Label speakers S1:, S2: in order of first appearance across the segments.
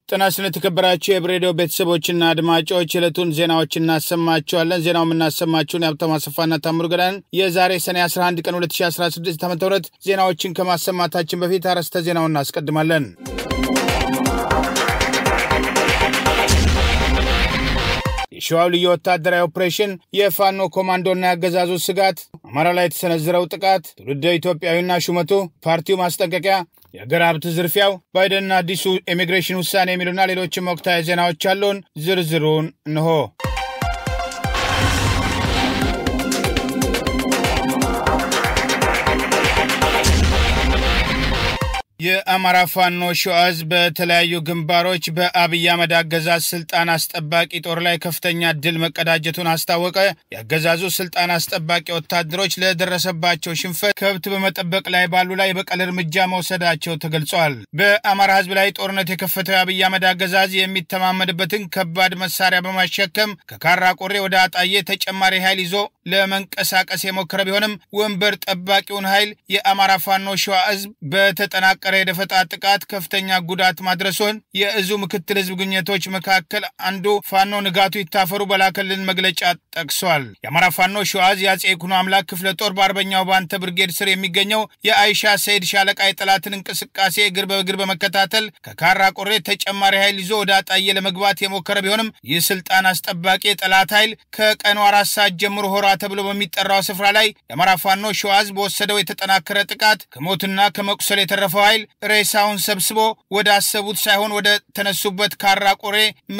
S1: ጤና ስለተከበራችሁ የሂበር ሬዲዮ ቤተሰቦችና አድማጮች ዕለቱን ዜናዎችን እናሰማችኋለን። ዜናውን እናሰማችሁን ያብታሙ አሰፋና ታምሩ ገዳን የዛሬ ሰኔ 11 ቀን 2016 ዓ.ም ዜናዎችን ከማሰማታችን በፊት አርዕስተ ዜናውን እናስቀድማለን። የሸዋው ልዩ ወታደራዊ ኦፕሬሽን የፋኖ ኮማንዶና ያገዛዙ ስጋት አማራ ላይ የተሰነዘረው ጥቃት ትውልደ ኢትዮጵያዊና ሹመቱ ፓርቲው ማስጠንቀቂያ የሀገር ሀብት ዝርፊያው ባይደንና አዲሱ ኢሚግሬሽን ውሳኔ የሚሉና ሌሎችም ወቅታዊ ዜናዎች አሉን። ዝርዝሩን እንሆ። የአማራ ፋኖ ሸዋዝ በተለያዩ ግንባሮች በአብይ አህመድ አገዛዝ ስልጣን አስጠባቂ ጦር ላይ ከፍተኛ ድል መቀዳጀቱን አስታወቀ። ያገዛዙ ስልጣን አስጠባቂ ወታደሮች ለደረሰባቸው ሽንፈት ከብት በመጠበቅ ላይ ባሉ ላይ በቀል እርምጃ መውሰዳቸው ተገልጿል። በአማራ ህዝብ ላይ ጦርነት የከፈተው አብይ አህመድ አገዛዝ የሚተማመንበትን ከባድ መሳሪያ በማሸከም ከካራ ቆሬ ወደ አጣዬ ተጨማሪ ኃይል ይዞ ለመንቀሳቀስ የሞከረ ቢሆንም ወንበር ጠባቂውን ኃይል የአማራ ፋኖ ሸዋዝ በተጠናቀረ የደፈጣ ጥቃት ከፍተኛ ጉዳት ማድረሱን የእዙ ምክትል ህዝብ ግንኙነቶች መካከል አንዱ ፋኖ ንጋቱ ይታፈሩ በላከልን መግለጫ ጠቅሷል። የአማራ ፋኖ ሸዋዝ የአጼ ይኩኖ አምላክ ክፍለ ጦር በአርበኛው ባንተ ብርጌድ ስር የሚገኘው የአይሻ ሰይድ ሻለቃ የጠላትን እንቅስቃሴ እግር በእግር በመከታተል ከካራ ቆሬ ተጨማሪ ኃይል ይዞ ወደ አጣዬ ለመግባት የሞከረ ቢሆንም ይህ ስልጣን አስጠባቂ የጠላት ኃይል ከቀኑ 4 ሰዓት ጀምሮ ሆራ ተብሎ በሚጠራው ስፍራ ላይ የአማራ ፋኖ ሸዋዝ በወሰደው የተጠናከረ ጥቃት ከሞትና ከመቁሰል የተረፈው ኃይል ሬሳውን ሰብስቦ ወደ አሰቡት ሳይሆን ወደ ተነሱበት ካራ ቆሬ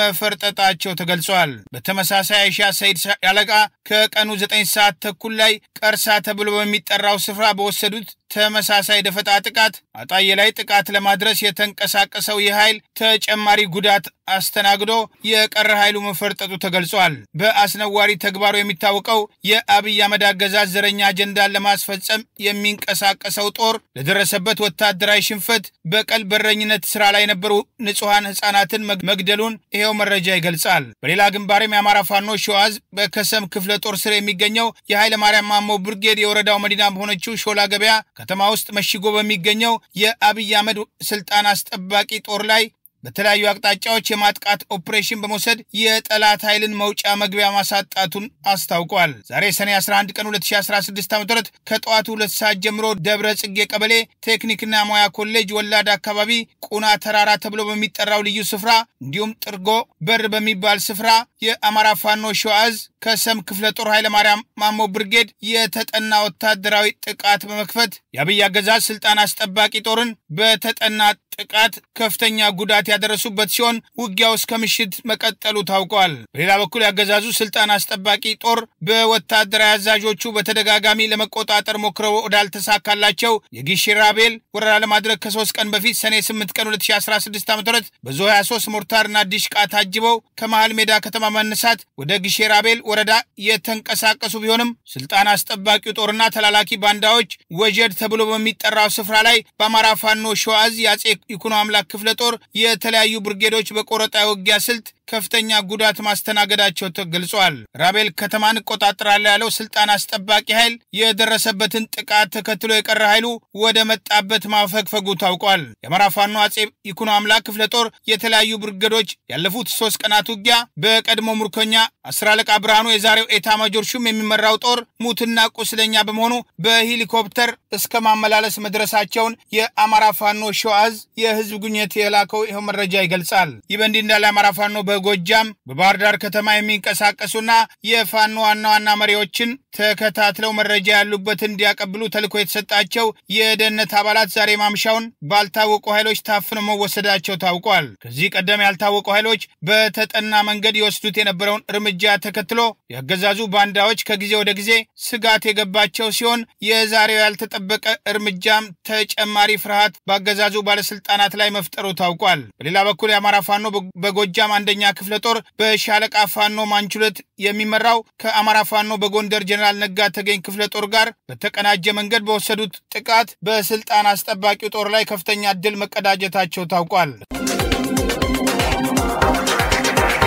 S1: መፈርጠጣቸው ተገልጿል። በተመሳሳይ አይሻ ሰይድ ሻለቃ ከቀኑ 9 ሰዓት ተኩል ላይ ቀርሳ ተብሎ በሚጠራው ስፍራ በወሰዱት ተመሳሳይ ደፈጣ ጥቃት አጣዬ ላይ ጥቃት ለማድረስ የተንቀሳቀሰው የኃይል ተጨማሪ ጉዳት አስተናግዶ የቀረ ኃይሉ መፈርጠጡ ተገልጿል። በአስነዋሪ ተግባሩ የሚታወቀው የአብይ አህመድ አገዛዝ ዘረኛ አጀንዳን ለማስፈጸም የሚንቀሳቀሰው ጦር ለደረሰበት ወታደራዊ ሽንፈት በቀል በረኝነት ስራ ላይ የነበሩ ንጹሃን ህፃናትን መግደሉን ይሄው መረጃ ይገልጻል። በሌላ ግንባርም የአማራ ፋኖ ሸዋዝ በከሰም ክፍለ ጦር ስር የሚገኘው የኃይለ ማርያም ማሞ ብርጌድ የወረዳው መዲና በሆነችው ሾላ ገበያ ከተማ ውስጥ መሽጎ በሚገኘው የአብይ አህመድ ስልጣን አስጠባቂ ጦር ላይ በተለያዩ አቅጣጫዎች የማጥቃት ኦፕሬሽን በመውሰድ የጠላት ኃይልን መውጫ መግቢያ ማሳጣቱን አስታውቋል። ዛሬ ሰኔ 11 ቀን 2016 ዓ.ም ከጠዋቱ 2 ሰዓት ጀምሮ ደብረ ጽጌ ቀበሌ ቴክኒክና ሙያ ኮሌጅ ወላድ አካባቢ ቁና ተራራ ተብሎ በሚጠራው ልዩ ስፍራ እንዲሁም ጥርጎ በር በሚባል ስፍራ የአማራ ፋኖ ሸዋዝ ከሰም ክፍለ ጦር ኃይለ ማርያም ማሞ ብርጌድ የተጠና ወታደራዊ ጥቃት በመክፈት የአብይ አገዛዝ ስልጣን አስጠባቂ ጦርን በተጠና ጥቃት ከፍተኛ ጉዳት ያደረሱበት ሲሆን ውጊያው እስከ ምሽት መቀጠሉ ታውቋል። በሌላ በኩል ያገዛዙ ስልጣን አስጠባቂ ጦር በወታደራዊ አዛዦቹ በተደጋጋሚ ለመቆጣጠር ሞክረው ወዳልተሳካላቸው የጊሽራቤል ወረራ ለማድረግ ከ3 ቀን በፊት ሰኔ 8 ቀን 2016 ዓ.ም በዞ 23 ሞርታርና ዲሽቃ ታጅበው ከመሃል ሜዳ ከተማ መነሳት ወደ ጊሽራቤል ወረዳ የተንቀሳቀሱ ቢሆንም ስልጣን አስጠባቂው ጦርና ተላላኪ ባንዳዎች ወጀድ ተብሎ በሚጠራው ስፍራ ላይ በአማራ ፋኖ ሸዋዝ የአጼ ይኩኖ አምላክ ክፍለ ጦር የተለያዩ ብርጌዶች በቆረጣ ውጊያ ስልት ከፍተኛ ጉዳት ማስተናገዳቸው ተገልጿል። ራቤል ከተማን ቆጣጣራለ ያለው ስልጣን አስጠባቂ ኃይል የደረሰበትን ጥቃት ተከትሎ የቀረ ኃይሉ ወደ መጣበት ማፈግፈጉ ታውቋል። የአማራ ፋኖ አጼ ይኩኖ አምላክ ክፍለ ጦር የተለያዩ ብርጌዶች ያለፉት 3 ቀናት ውጊያ በቀድሞ ሙርከኛ 10 አለቃ ብርሃኑ የዛሬው ኤታ ማጆር ሹም የሚመራው ጦር ሙትና ቁስለኛ በመሆኑ በሄሊኮፕተር እስከ ማመላለስ መድረሳቸውን የአማራ ፋኖ ሸዋዝ የህዝብ ግንኙነት የላከው ይሄው መረጃ ይገልጻል። ይበንዲ እንዳለ አማራ ፋኖ በጎጃም በባህር ዳር ከተማ የሚንቀሳቀሱና የፋኖ ዋና መሪዎችን ተከታትለው መረጃ ያሉበት እንዲያቀብሉ ተልኮ የተሰጣቸው የደህንነት አባላት ዛሬ ማምሻውን ባልታወቁ ኃይሎች ታፍነው መወሰዳቸው ታውቋል። ከዚህ ቀደም ያልታወቁ ኃይሎች በተጠና መንገድ ይወስዱት የነበረውን እርምጃ ተከትሎ ያገዛዙ ባንዳዎች ከጊዜ ወደ ጊዜ ስጋት የገባቸው ሲሆን የዛሬው ያልተጠበቀ እርምጃም ተጨማሪ ፍርሃት ባገዛዙ ባለስልጣናት ላይ መፍጠሩ ታውቋል። በሌላ በኩል የአማራ ፋኖ በጎጃም አንደኛ ክፍለ ጦር በሻለቃ ፋኖ ማንቹለት የሚመራው ከአማራ ፋኖ በጎንደር ጀነራል ነጋ ተገኝ ክፍለ ጦር ጋር በተቀናጀ መንገድ በወሰዱት ጥቃት በስልጣን አስጠባቂው ጦር ላይ ከፍተኛ ድል መቀዳጀታቸው ታውቋል።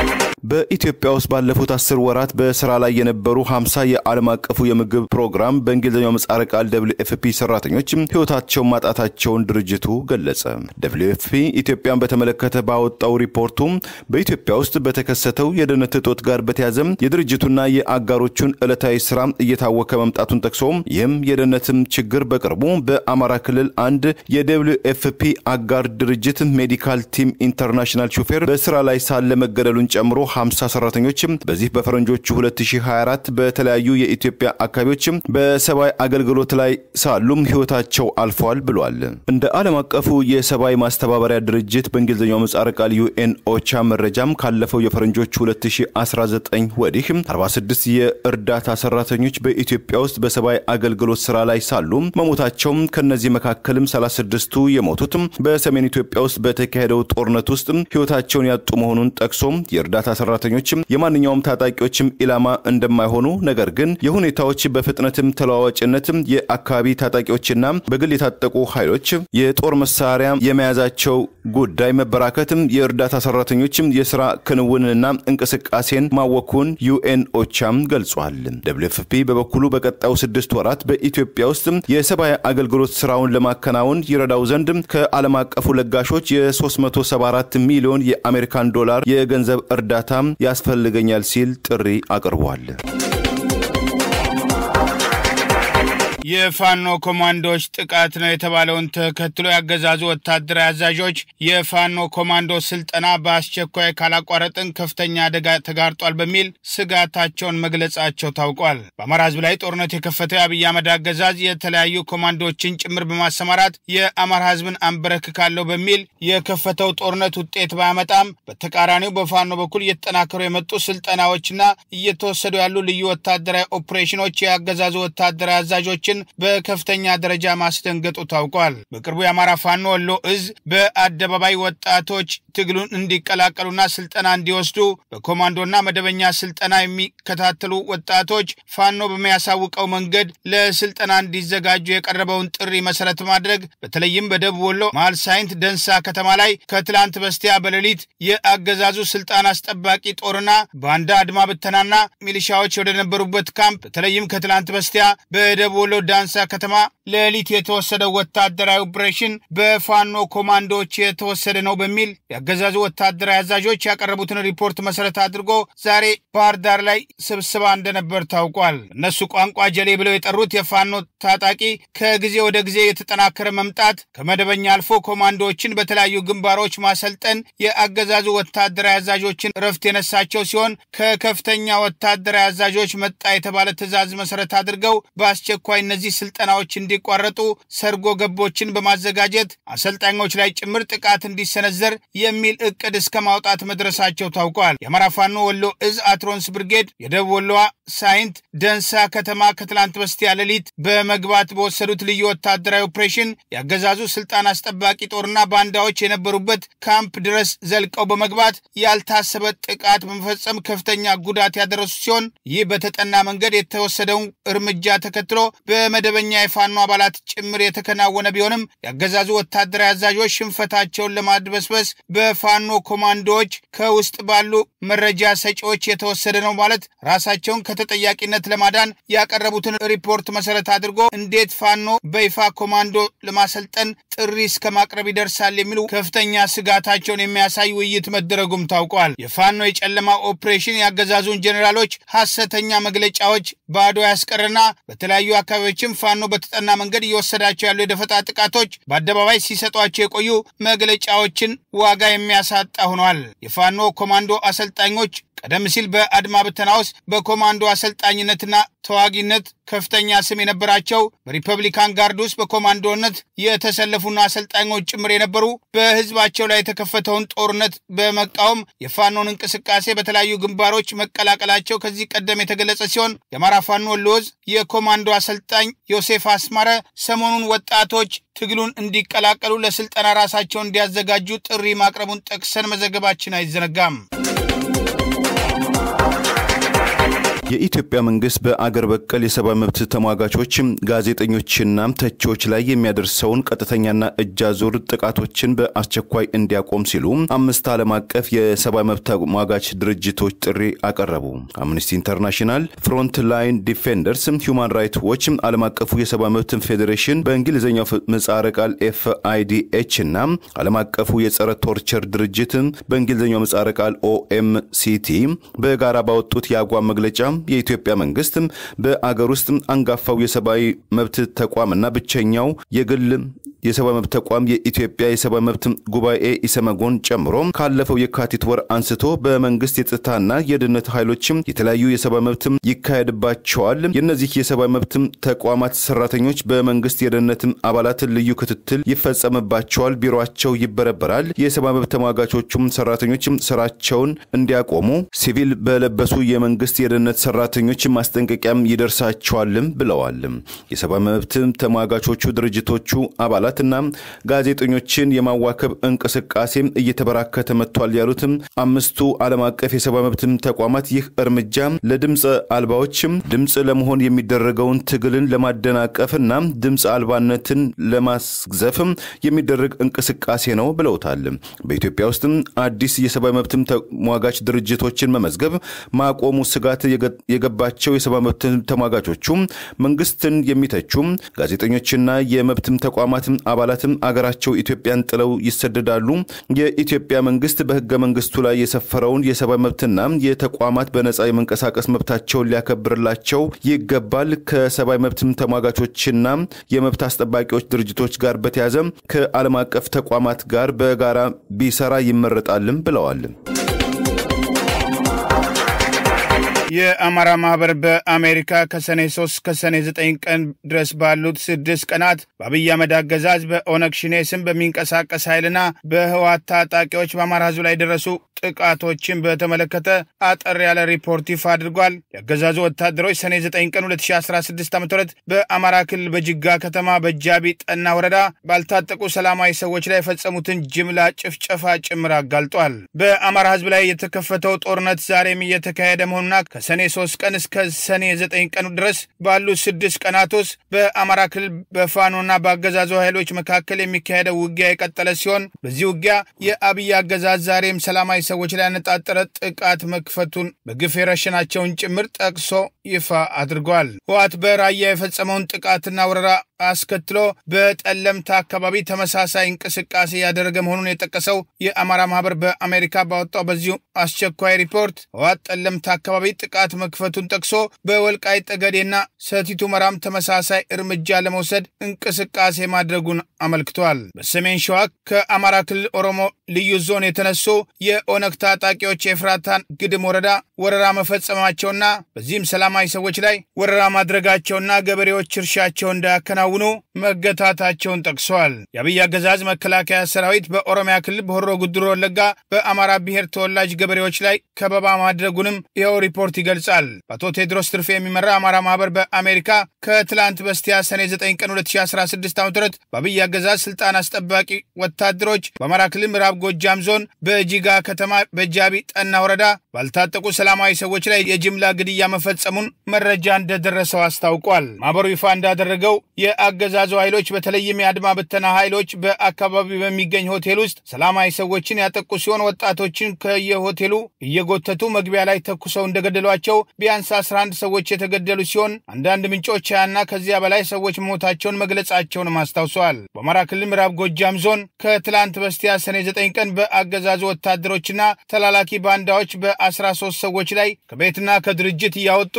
S2: በኢትዮጵያ ውስጥ ባለፉት 10 ወራት በስራ ላይ የነበሩ 50 የዓለም አቀፉ የምግብ ፕሮግራም በእንግሊዝኛው ምህጻረ ቃል WFP ሰራተኞች ህይወታቸውን ማጣታቸውን ድርጅቱ ገለጸ። WFP ኢትዮጵያን በተመለከተ ባወጣው ሪፖርቱ በኢትዮጵያ ውስጥ በተከሰተው የደህንነት እጦት ጋር በተያያዘ የድርጅቱና የአጋሮቹን ዕለታዊ ስራ እየታወከ መምጣቱን ጠቅሶ ይህም የደህንነትም ችግር በቅርቡ በአማራ ክልል አንድ የWFP አጋር ድርጅት ሜዲካል ቲም ኢንተርናሽናል ሹፌር በስራ ላይ ሳለ መገደሉን ጨምሮ 50 ሰራተኞች በዚህ በፈረንጆቹ 2024 በተለያዩ የኢትዮጵያ አካባቢዎች በሰባይ አገልግሎት ላይ ሳሉም ህይወታቸው አልፏል ብሏል። እንደ ዓለም አቀፉ የሰባይ ማስተባበሪያ ድርጅት በእንግሊዝኛው ምህጻረ ቃል UN ኦቻ መረጃም ካለፈው የፈረንጆቹ 2019 ወዲህ 46 የእርዳታ ሰራተኞች በኢትዮጵያ ውስጥ በሰባይ አገልግሎት ስራ ላይ ሳሉ መሞታቸው ከነዚህ መካከልም 36ቱ የሞቱት በሰሜን ኢትዮጵያ ውስጥ በተካሄደው ጦርነት ውስጥ ህይወታቸውን ያጡ መሆኑን ጠቅሶ የእርዳታ ሰራተኞችም የማንኛውም ታጣቂዎችም ኢላማ እንደማይሆኑ ነገር ግን የሁኔታዎች በፍጥነትም ተለዋዋጭነትም የአካባቢ ታጣቂዎችና በግል የታጠቁ ኃይሎች የጦር መሳሪያ የመያዛቸው ጉዳይ መበራከትም የእርዳታ ሰራተኞችም የሥራ ክንውንና እንቅስቃሴን ማወኩን UN ኦቻም ገልጿል። WFP በበኩሉ በቀጣዩ 6 ወራት በኢትዮጵያ ውስጥ የሰብአዊ አገልግሎት ስራውን ለማከናወን ይረዳው ዘንድ ከዓለም አቀፉ ለጋሾች የ374 ሚሊዮን የአሜሪካን ዶላር የገንዘብ እርዳታ ያስፈልገኛል ሲል ጥሪ አቅርቧል።
S1: የፋኖ ኮማንዶዎች ጥቃት ነው የተባለውን ተከትሎ ያገዛዙ ወታደራዊ አዛዦች የፋኖ ኮማንዶ ስልጠና በአስቸኳይ ካላቋረጥን ከፍተኛ አደጋ ተጋርጧል በሚል ስጋታቸውን መግለጻቸው ታውቋል። በአማራ ህዝብ ላይ ጦርነት የከፈተው አብይ አህመድ አገዛዝ የተለያዩ ኮማንዶዎችን ጭምር በማሰማራት የአማራ ህዝብን አንበረክካለሁ በሚል የከፈተው ጦርነት ውጤት ባያመጣም በተቃራኒው በፋኖ በኩል እየተጠናከሩ የመጡ ስልጠናዎችና እየተወሰዱ ያሉ ልዩ ወታደራዊ ኦፕሬሽኖች ያገዛዙ ወታደራዊ አዛዦችን በከፍተኛ ደረጃ ማስደንገጡ ታውቋል። በቅርቡ የአማራ ፋኖ ወሎ እዝ በአደባባይ ወጣቶች ትግሉን እንዲቀላቀሉና ስልጠና እንዲወስዱ በኮማንዶና መደበኛ ስልጠና የሚከታተሉ ወጣቶች ፋኖ በሚያሳውቀው መንገድ ለስልጠና እንዲዘጋጁ የቀረበውን ጥሪ መሰረት ማድረግ በተለይም በደቡብ ወሎ መሃል ሳይንት ደንሳ ከተማ ላይ ከትላንት በስቲያ በሌሊት የአገዛዙ ስልጣን አስጠባቂ ጦርና ባንዳ አድማ ብተናና ሚሊሻዎች ወደ ነበሩበት ካምፕ በተለይም ከትላንት በስቲያ በደቡብ ወሎ ዳንሳ ከተማ ሌሊት የተወሰደው ወታደራዊ ኦፕሬሽን በፋኖ ኮማንዶዎች የተወሰደ ነው በሚል ያገዛዙ ወታደራዊ አዛዦች ያቀረቡትን ሪፖርት መሰረት አድርጎ ዛሬ ባህር ዳር ላይ ስብሰባ እንደነበር ታውቋል። እነሱ ቋንቋ ጀሌ ብለው የጠሩት የፋኖ ታጣቂ ከጊዜ ወደ ጊዜ የተጠናከረ መምጣት ከመደበኛ አልፎ ኮማንዶዎችን በተለያዩ ግንባሮች ማሰልጠን የአገዛዙ ወታደራዊ አዛዦችን ረፍት የነሳቸው ሲሆን ከከፍተኛ ወታደራዊ አዛዦች መጣ የተባለ ትዕዛዝ መሰረት አድርገው በአስቸኳይ እነዚህ ስልጠናዎች እንዲቋረጡ ሰርጎ ገቦችን በማዘጋጀት አሰልጣኞች ላይ ጭምር ጥቃት እንዲሰነዘር የሚል እቅድ እስከ ማውጣት መድረሳቸው ታውቋል። የአማራ ፋኖ ወሎ እዝ አትሮንስ ብርጌድ የደቡብ ወሎ ሳይንት ደንሳ ከተማ ከትላንት በስቲያ ሌሊት በመግባት በወሰዱት ልዩ ወታደራዊ ኦፕሬሽን ያገዛዙ ስልጣን አስጠባቂ ጦርና ባንዳዎች የነበሩበት ካምፕ ድረስ ዘልቀው በመግባት ያልታሰበ ጥቃት በመፈጸም ከፍተኛ ጉዳት ያደረሱ ሲሆን ይህ በተጠና መንገድ የተወሰደው እርምጃ ተከትሎ በመደበኛ የፋኖ አባላት ጭምር የተከናወነ ቢሆንም ያገዛዙ ወታደራዊ አዛዦች ሽንፈታቸውን ለማድበስበስ በፋኖ ኮማንዶዎች ከውስጥ ባሉ መረጃ ሰጪዎች የተወሰደ ነው ማለት ራሳቸውን ከተጠያቂነት ለማዳን ያቀረቡትን ሪፖርት መሰረት አድርጎ እንዴት ፋኖ በይፋ ኮማንዶ ለማሰልጠን ጥሪ እስከ ማቅረብ ይደርሳል የሚሉ ከፍተኛ ስጋታቸውን የሚያሳይ ውይይት መደረጉም ታውቋል። የፋኖ የጨለማ ኦፕሬሽን ያገዛዙን ጄኔራሎች ሐሰተኛ መግለጫዎች ባዶ ያስቀርና በተለያዩ አካባቢዎችም ፋኖ በተጠና መንገድ እየወሰዳቸው ያሉ የደፈጣ ጥቃቶች በአደባባይ ሲሰጧቸው የቆዩ መግለጫዎችን ዋጋ የሚያሳጣ ሆኗል። የፋኖ ኮማንዶ አሰልጣኞች ቀደም ሲል በአድማ ብተና ውስጥ በኮማንዶ አሰልጣኝነትና ተዋጊነት ከፍተኛ ስም የነበራቸው በሪፐብሊካን ጋርድ ውስጥ በኮማንዶነት የተሰለፉና አሰልጣኞች ጭምር የነበሩ በህዝባቸው ላይ የተከፈተውን ጦርነት በመቃወም የፋኖን እንቅስቃሴ በተለያዩ ግንባሮች መቀላቀላቸው ከዚህ ቀደም የተገለጸ ሲሆን የአማራ ፋኖ ወሎ እዝ የኮማንዶ አሰልጣኝ ዮሴፍ አስማረ ሰሞኑን ወጣቶች ትግሉን እንዲቀላቀሉ ለስልጠና ራሳቸውን እንዲያዘጋጁ ጥሪ ማቅረቡን ጠቅሰን መዘገባችን አይዘነጋም።
S2: የኢትዮጵያ መንግስት በአገር በቀል የሰብአዊ መብት ተሟጋቾች ጋዜጠኞችና ተቾች ላይ የሚያደርሰውን ቀጥተኛና እጅ አዙር ጥቃቶችን በአስቸኳይ እንዲያቆም ሲሉ 5 ዓለም አቀፍ የሰብአዊ መብት ተሟጋች ድርጅቶች ጥሪ አቀረቡ። አምነስቲ ኢንተርናሽናል፣ ፍሮንት ላይን ዲፌንደርስ፣ ሁማን ራይትስ ዎች፣ ዓለም አቀፉ የሰብአዊ መብት ፌዴሬሽን በእንግሊዝኛው ምህጻረ ቃል FIDH እና ዓለም አቀፉ የጸረ ቶርቸር ድርጅት በእንግሊዝኛው ምህጻረ ቃል OMCT በጋራ ባወጡት የአቋም መግለጫ የኢትዮጵያ መንግስት በአገር ውስጥ አንጋፋው የሰብአዊ መብት ተቋምና ብቸኛው የግል የሰብአዊ መብት ተቋም የኢትዮጵያ የሰብአዊ መብት ጉባኤ ኢሰመጎን ጨምሮ ካለፈው የካቲት ወር አንስቶ በመንግስት የጸጥታና የደህንነት ኃይሎች የተለያዩ የሰብአዊ መብት ይካሄድባቸዋል። የነዚህ የሰብአዊ መብት ተቋማት ሰራተኞች በመንግስት የደህንነት አባላት ልዩ ክትትል ይፈጸምባቸዋል፣ ቢሮአቸው ይበረበራል። የሰብአዊ መብት ተሟጋቾቹም ሰራተኞች ስራቸውን እንዲያቆሙ ሲቪል በለበሱ የመንግስት የደህንነት ሰራተኞች ማስጠንቀቂያም ይደርሳቸዋልም ብለዋል። የሰብአዊ መብት ተሟጋቾቹ ድርጅቶቹ አባላትና ጋዜጠኞችን የማዋከብ እንቅስቃሴ እየተበራከተ መጥቷል ያሉትም 5ቱ ዓለም አቀፍ የሰብአዊ መብት ተቋማት ይህ እርምጃ ለድምጽ አልባዎች ድምጽ ለመሆን የሚደረገውን ትግልን ለማደናቀፍና ድምጽ አልባነትን ለማስግዘፍ የሚደረግ እንቅስቃሴ ነው ብለውታል። በኢትዮጵያ ውስጥ አዲስ የሰብአዊ መብት ተሟጋች ድርጅቶችን መመዝገብ ማቆሙ ስጋት የገባቸው የሰብአዊ መብት ተሟጋቾቹ መንግስትን የሚተቹ ጋዜጠኞችና የመብት ተቋማት አባላት አገራቸው ኢትዮጵያን ጥለው ይሰደዳሉ። የኢትዮጵያ መንግስት በህገ መንግስቱ ላይ የሰፈረውን የሰብአዊ መብትና የተቋማት በነጻ የመንቀሳቀስ መብታቸውን ሊያከብርላቸው ይገባል። ከሰብአዊ መብት ተሟጋቾችና የመብት አስጠባቂዎች ድርጅቶች ጋር በተያያዘ ከዓለም አቀፍ ተቋማት ጋር በጋራ ቢሰራ ይመረጣልም ብለዋል።
S1: የአማራ ማህበር በአሜሪካ ከሰኔ 3 ከሰኔ 9 ቀን ድረስ ባሉት 6 ቀናት በአብይ አህመድ አገዛዝ በኦነግ ሸኔ ስም በሚንቀሳቀስ ኃይልና በህወሓት ታጣቂዎች በአማራ ህዝብ ላይ ደረሱ ጥቃቶችን በተመለከተ አጠር ያለ ሪፖርት ይፋ አድርጓል። የአገዛዙ ወታደሮች ሰኔ 9 ቀን 2016 ዓ.ም በአማራ ክልል በጅጋ ከተማ በጃቢ ጠና ወረዳ ባልታጠቁ ሰላማዊ ሰዎች ላይ የፈጸሙትን ጅምላ ጭፍጨፋ ጭምር አጋልጧል። በአማራ ህዝብ ላይ የተከፈተው ጦርነት ዛሬም እየተካሄደ መሆኑና ከሰኔ 3 ቀን እስከ ሰኔ 9 ቀን ድረስ ባሉ 6 ቀናት ውስጥ በአማራ ክልል በፋኖና በአገዛዙ ኃይሎች መካከል የሚካሄደው ውጊያ የቀጠለ ሲሆን በዚህ ውጊያ የአብይ አገዛዝ ዛሬም ሰላማዊ ሰዎች ላይ ያነጣጠረ ጥቃት መክፈቱን በግፍ የረሸናቸውን ጭምር ጠቅሶ ይፋ አድርጓል። ህወሓት በራያ የፈጸመውን ጥቃትና ወረራ አስከትሎ በጠለምት አካባቢ ተመሳሳይ እንቅስቃሴ ያደረገ መሆኑን የጠቀሰው የአማራ ማህበር በአሜሪካ ባወጣው በዚሁ አስቸኳይ ሪፖርት ህወሓት ጠለምት አካባቢ ጥቃት መክፈቱን ጠቅሶ በወልቃይት ጠገዴና ሰቲት ሁመራም ተመሳሳይ እርምጃ ለመውሰድ እንቅስቃሴ ማድረጉን አመልክቷል። በሰሜን ሸዋ ከአማራ ክልል ኦሮሞ ልዩ ዞን የተነሱ የኦነግ ታጣቂዎች የፍራታን ግድም ወረዳ ወረራ መፈጸማቸውና በዚህም ሰላማዊ ሰዎች ላይ ወረራ ማድረጋቸውና ገበሬዎች እርሻቸውን እንዳያከናውኑ መገታታቸውን ጠቅሰዋል። የአብይ አገዛዝ መከላከያ ሰራዊት በኦሮሚያ ክልል በሆሮ ጉድሩ ወለጋ በአማራ ብሔር ተወላጅ ገበሬዎች ላይ ከበባ ማድረጉንም ይኸው ሪፖርት ይገልጻል። በአቶ ቴድሮስ ትርፌ የሚመራ አማራ ማህበር በአሜሪካ ከትላንት በስቲያ ሰኔ 9 ቀን 2016 ዓ.ም በአብይ አገዛዝ ስልጣን አስጠባቂ ወታደሮች በአማራ ክልል ምዕራብ ጎጃም ዞን በጂጋ ከተማ በጃቢ ጠና ወረዳ ባልታጠቁ ሰላማዊ ሰዎች ላይ የጅምላ ግድያ መፈጸሙን መረጃ እንደደረሰው አስታውቋል። ማህበሩ ይፋ እንዳደረገው የአገዛዙ ኃይሎች በተለይም የአድማ ብተና ኃይሎች በአካባቢው በሚገኝ ሆቴል ውስጥ ሰላማዊ ሰዎችን ያጠቁ ሲሆን ወጣቶችን ከየሆቴሉ እየጎተቱ መግቢያ ላይ ተኩሰው እንደገደሏቸው ቢያንስ 11 ሰዎች የተገደሉ ሲሆን አንዳንድ ምንጮች ያና ከዚያ በላይ ሰዎች ሞታቸውን መግለጻቸውን አስታውሰዋል። በአማራ ክልል ምዕራብ ጎጃም ዞን ከትላንት በስቲያ ሰኔ 9 ቀን በአገዛዙ ወታደሮችና ተላላኪ ባንዳዎች በ13 ሰዎች ላይ ከቤትና ከድርጅት ያወጡ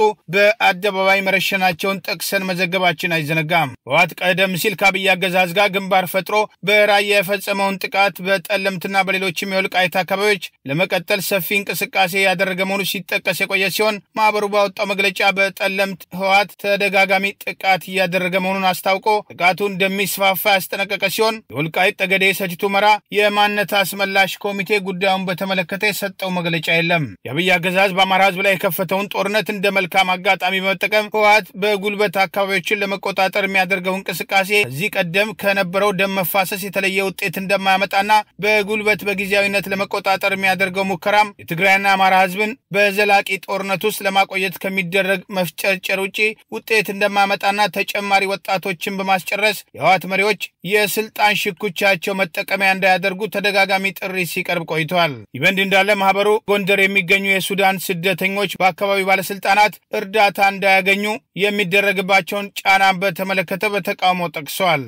S1: በአደባባይ መረሸናቸውን ጠቅሰን መዘገባችን አይዘነጋም። ህወሓት ቀደም ሲል ከአብይ አገዛዝ ጋር ግንባር ፈጥሮ በራያ የፈጸመውን ጥቃት በጠለምትና በሌሎችም የወልቃይት አካባቢዎች ለመቀጠል ሰፊ እንቅስቃሴ ያደረገ መሆኑ ሲጠቀስ የቆየ ሲሆን ማህበሩ ባወጣው መግለጫ በጠለምት ህወሓት ተደጋጋሚ ጥቃት እያደረገ መሆኑን አስታውቆ ጥቃቱ እንደሚስፋፋ ያስጠነቀቀ ሲሆን የወልቃይት ጠገዴ ሰቲት ሁመራ የማንነት አስመላሽ ኮሚቴ ጉዳዩን በተመለከተ የሰጠው መግለጫ የለም። የአብይ አገዛዝ በአማራ ህዝብ ላይ የከፈተውን ጦርነት እንደ መልካም መልካም አጋጣሚ በመጠቀም ህወሓት በጉልበት አካባቢዎችን ለመቆጣጠር የሚያደርገው እንቅስቃሴ እዚህ ቀደም ከነበረው ደም መፋሰስ የተለየ ውጤት እንደማያመጣና በጉልበት በጊዜያዊነት ለመቆጣጠር የሚያደርገው ሙከራም የትግራይና አማራ ህዝብን በዘላቂ ጦርነት ውስጥ ለማቆየት ከሚደረግ መፍጨርጨር ውጪ ውጤት እንደማያመጣና ተጨማሪ ወጣቶችን በማስጨረስ የህወሓት መሪዎች የስልጣን ሽኩቻቸው መጠቀሚያ እንዳያደርጉ ተደጋጋሚ ጥሪ ሲቀርብ ቆይቷል። ይበንድ እንዳለ ማህበሩ ጎንደር የሚገኙ የሱዳን ስደተኞች በአካባቢው ባለስልጣናት እርዳታ እንዳያገኙ የሚደረግባቸውን ጫና በተመለከተ በተቃውሞ ጠቅሷል።